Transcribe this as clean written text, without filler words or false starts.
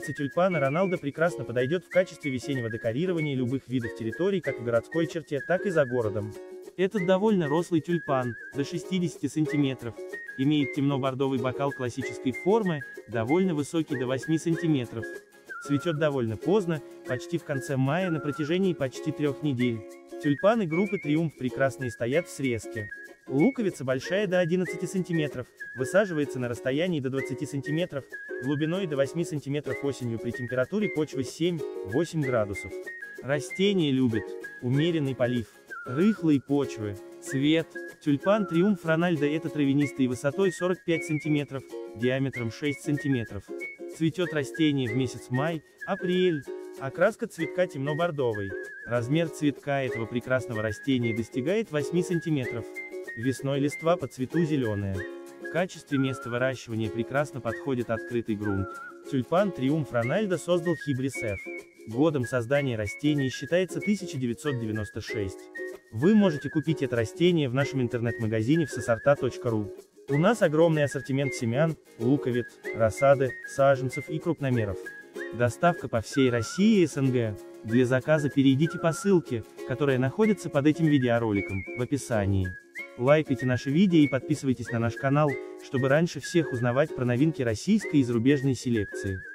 Теплица тюльпана Роналдо прекрасно подойдет в качестве весеннего декорирования любых видов территорий как в городской черте, так и за городом. Этот довольно рослый тюльпан, до 60 см, имеет темно-бордовый бокал классической формы, довольно высокий до 8 см. Цветет довольно поздно, почти в конце мая на протяжении почти 3 недель. Тюльпаны группы Триумф прекрасные стоят в срезке. Луковица большая до 11 см, высаживается на расстоянии до 20 см, глубиной до 8 см осенью при температуре почвы 7-8 градусов. Растение любит умеренный полив, рыхлые почвы, цвет. Тюльпан Триумф Рональдо это травянистый высотой 45 см, диаметром 6 см. Цветет растение в месяц май-апрель. Окраска цветка темно-бордовый. Размер цветка этого прекрасного растения достигает 8 см. Весной листва по цвету зеленая. В качестве места выращивания прекрасно подходит открытый грунт. Тюльпан Триумф Рональдо создал Hybris F. Годом создания растения считается 1996. Вы можете купить это растение в нашем интернет-магазине всосорта.ру. У нас огромный ассортимент семян, луковиц, рассады, саженцев и крупномеров. Доставка по всей России и СНГ. Для заказа перейдите по ссылке, которая находится под этим видеороликом, в описании. Лайкайте наши видео и подписывайтесь на наш канал, чтобы раньше всех узнавать про новинки российской и зарубежной селекции.